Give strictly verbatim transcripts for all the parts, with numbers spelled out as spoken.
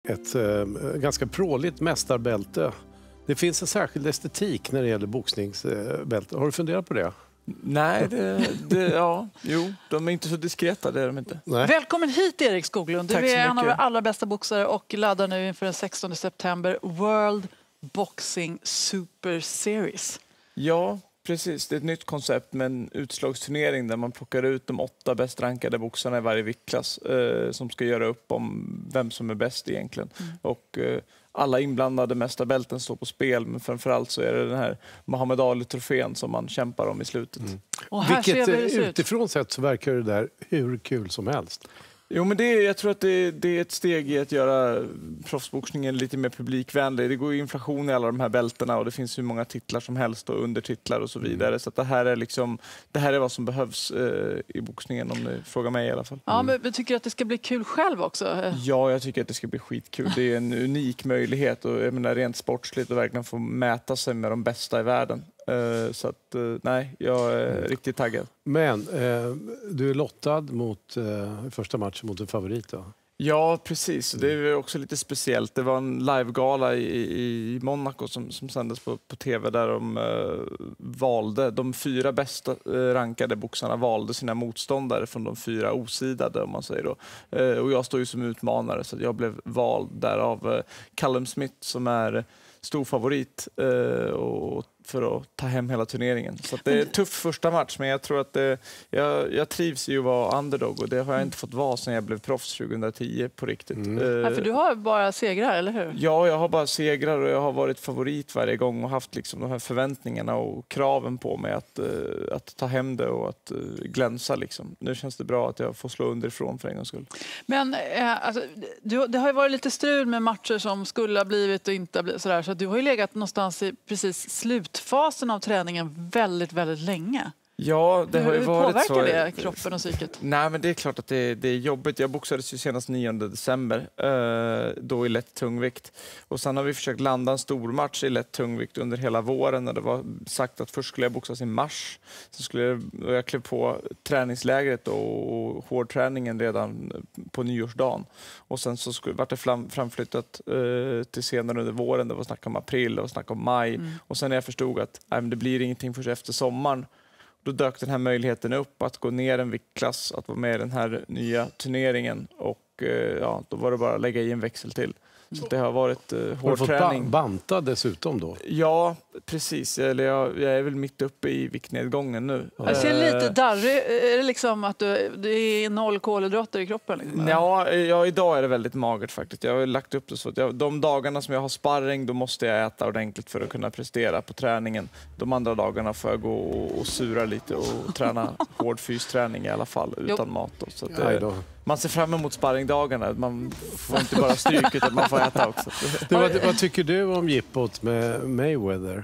ett äh, ganska pråligt mästarbälte. Det finns en särskild estetik när det gäller boxningsbälte. Har du funderat på det? Nej, det, det, ja, jo, de är inte så diskreta, det är de inte. Nej. Välkommen hit Erik Skoglund. Du Tack är så en av mycket. våra allra bästa boxare och laddar nu inför den sextonde september World Boxing Super Series. Ja, precis. Det är ett nytt koncept med en utslagsturnering där man plockar ut de åtta bäst rankade boxarna i varje viktklass eh, som ska göra upp om vem som är bäst egentligen. Mm. Och eh, alla inblandade mästarbälten står på spel, men framförallt så är det den här Muhammad Ali-trofén som man kämpar om i slutet. Mm. Och här Vilket ser vi det utifrån sett så verkar det där hur kul som helst. Jo, men det är, jag tror att det, det är ett steg i att göra proffsboxningen lite mer publikvänlig. Det går ju inflation i alla de här bältena och det finns hur många titlar som helst och undertitlar och så vidare. Mm. Så att det här är liksom, det här är vad som behövs eh, i boxningen, om ni frågar mig i alla fall. Ja, men, men tycker du att det ska bli kul själv också? Ja, jag tycker att det ska bli skitkul. Det är en unik möjlighet och jag menar rent sportsligt att verkligen få mäta sig med de bästa i världen. Så att, nej, jag är mm. riktigt taggad. Men eh, du är lottad mot eh, första matchen mot en favorit då? Ja, precis. Det är också lite speciellt. Det var en live-gala i, i Monaco som, som sändes på, på tv där de eh, valde, de fyra bästa eh, rankade boxarna valde sina motståndare från de fyra osidade, om man säger då. Eh, och jag står ju som utmanare så jag blev vald därav eh, Callum Smith som är stor favorit eh, och för att ta hem hela turneringen. Så att det är en tuff första match, men jag tror att det, jag, jag trivs ju att vara underdog och det har jag inte fått vara sedan jag blev proffs tjugohundratio på riktigt. Mm. Uh, ja, för du har bara segrar, eller hur? Ja, jag har bara segrar och jag har varit favorit varje gång och haft liksom de här förväntningarna och kraven på mig att, uh, att ta hem det och att uh, glänsa. Liksom. Nu känns det bra att jag får slå underifrån för en gångs skull. Men uh, alltså, du, det har ju varit lite strul med matcher som skulle ha blivit och inte ha blivit sådär, så att du har ju legat någonstans i precis slut fasen av träningen väldigt, väldigt länge. Ja, det har ju Hur varit påverkar så. det kroppen och psyket? Nej, men det är klart att det, det är jobbigt. Jag boxades ju senast nionde december, eh, då i lätt tungvikt. Och sen har vi försökt landa en stor match i lätt tungvikt under hela våren. När det var sagt att först skulle jag boxas i mars. Så skulle jag, jag klev på träningslägret och, och hårdträningen redan på nyårsdagen. Och sen så skulle, var det fram, framflyttat eh, till senare under våren. Det var snack om april, det var snack om maj. Mm. Och sen när jag förstod att nej, men det blir ingenting först efter sommaren, då dök den här möjligheten upp att gå ner en viktklass, att vara med i den här nya turneringen och ja, då var det bara att lägga i en växel till. Så det har varit uh, hård har du träning. fått banta dessutom då? Ja, precis. Eller jag, jag är väl mitt uppe i viktnedgången nu. Jag ser lite darrig. Är det liksom att du, det är noll kolhydrater i kroppen? Liksom? Ja, ja, idag är det väldigt magert faktiskt. Jag har lagt upp det så att jag, de dagarna som jag har sparring, då måste jag äta ordentligt för att kunna prestera på träningen. De andra dagarna får jag gå och, och sura lite och träna hård fysträning i alla fall utan jo. mat. Då. Så att det, man ser fram emot sparringdagarna. Man får inte bara stryk utan man får äta också. Du, vad, vad tycker du om jippot med Mayweather?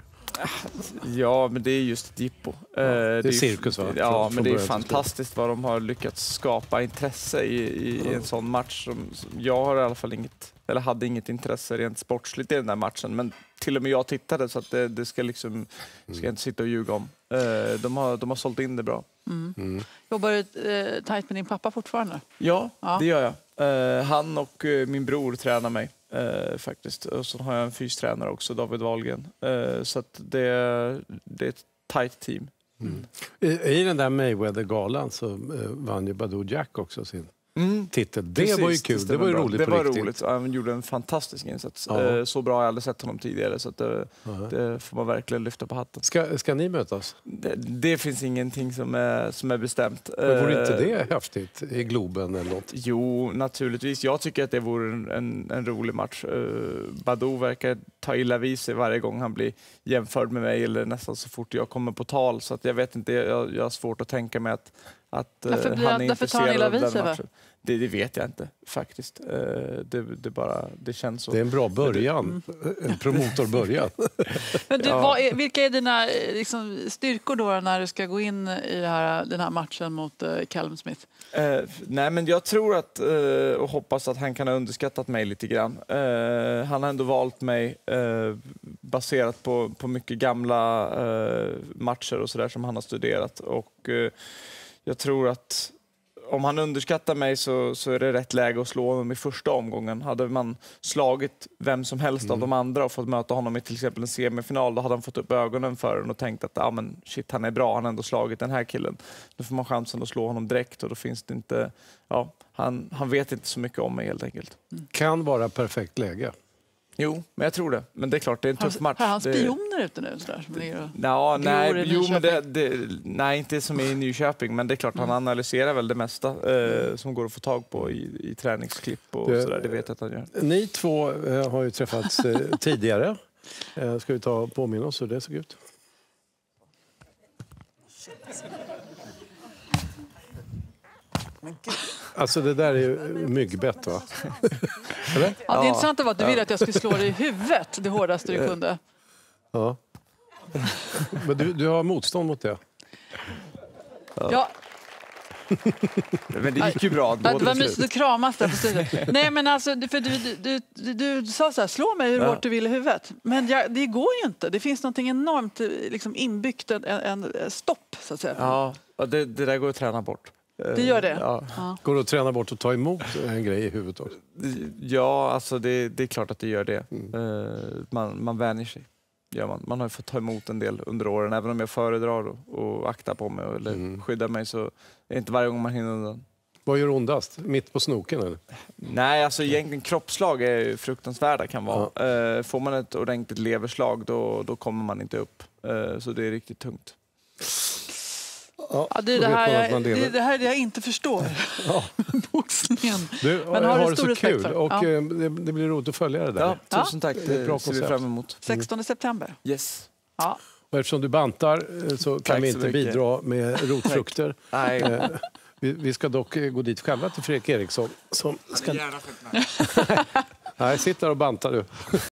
Ja, men det är just ett jippo. Ja, det, är det är cirkus, va? Ja, från, men från det är fantastiskt vad de har lyckats skapa intresse i, i ja. en sån match. Som, som jag har i alla fall inget, eller hade inget intresse rent sportsligt i den här matchen. Men till och med jag tittade, så att det, det ska liksom, ska jag inte sitta och ljuga om. De har, de har sålt in det bra. Mm. Mm. Jobbar du eh, tajt med din pappa fortfarande? Ja, ja. det gör jag. Uh, han och uh, min bror tränar mig uh, faktiskt. Och så har jag en fystränare också, David Wahlgren. Uh, så att det, det är ett tajt team. Mm. I, I den där Mayweather-galan så uh, vann ju Badou Jack också sin mm. titel. Det Precis, var ju kul, det, det var ju bra. roligt det på var riktigt. roligt. Han gjorde en fantastisk insats. Ja. Så bra har jag aldrig sett honom tidigare, så att det, uh-huh. det får man verkligen lyfta på hatten. Ska, ska ni mötas? Det, det finns ingenting som är, som är bestämt. Men vore inte det häftigt i Globen eller något? Jo, naturligtvis. Jag tycker att det vore en, en, en rolig match. Badou verkar ta illa vid sig varje gång han blir jämförd med mig, eller nästan så fort jag kommer på tal. Så att jag vet inte, jag, jag har svårt att tänka mig att, att därför han är intresserad av den matchen. Det, det vet jag inte faktiskt. Det, det, bara, det känns så. Det är en bra början. Mm. En promotorbörjan. Men du, vad är, vilka är dina liksom, styrkor då när du ska gå in i det här, den här matchen mot uh, Callum Smith? Uh, nej, men jag tror att uh, och hoppas att han kan ha underskattat mig lite grann. Uh, han har ändå valt mig uh, baserat på, på mycket gamla uh, matcher och sådär som han har studerat. Och uh, jag tror att om han underskattar mig så, så är det rätt läge att slå honom i första omgången. Hade man slagit vem som helst mm. av de andra och fått möta honom i till exempel en semifinal, då hade han fått upp ögonen för den och tänkt att ah, men shit, han är bra, han har ändå slagit den här killen. Nu får man chansen att slå honom direkt och då finns det inte, ja, han, han vet inte så mycket om mig helt enkelt. Mm. Kan vara perfekt läge. Jo, men jag tror det. Men det är klart, det är en tuff match. Har han spioner det... ute nu? Sådär, som det... ja, nej, jo, men det, det, nej, inte som i Nyköping. Men det är klart, mm. han analyserar väl det mesta eh, som går att få tag på i, i träningsklipp och det, sådär. Det vet jag att han gör. Ni två eh, har ju träffats eh, tidigare. Eh, ska vi ta och påminna oss hur det såg ut? Alltså det där är ju myggbett, va? Eller? Ja, det intressanta var att du ville att jag skulle slå dig i huvudet det hårdaste du kunde. Ja. Men du, du har motstånd mot det? Ja. ja. Men det gick ju bra. Det var mysigt att kramas där på slutet. Nej, men alltså, för du, du, du, du sa så här, slå mig hur ja. hårt du vill i huvudet. Men jag, det går ju inte. Det finns något enormt liksom, inbyggt, en, en stopp, så att säga. Ja, det, det där går att träna bort. Det gör det? Ja. Ja. Går det att träna bort och ta emot en grej i huvudet också? Ja, alltså det, det är klart att det gör det. Mm. Man, man vänjer sig. Ja, man, man har fått ta emot en del under åren. Även om jag föredrar och, och akta på mig eller mm. skyddar mig så är det inte varje gång man hinner undan. Vad gör ondast? Mitt på snoken eller? Nej, alltså egentligen kroppsslag är ju fruktansvärda kan vara. Ja. Får man ett ordentligt leverslag då, då kommer man inte upp. Så det är riktigt tungt. Ja, ja, det, är det, här jag, det är det här jag inte förstår. Ja. Boxningen. Du, Men har, har det så kul och ja. det, det blir roligt att följa det där. Ja, tusen tack. Det, det ser vi fram emot. sextonde september. Yes. Ja. Och eftersom du bantar så kan tack vi inte bidra med rotfrukter. Nej. vi, vi ska dock gå dit själva till Fredrik Eriksson. Som ska... Gärna. Nej, sitt där och bantar du.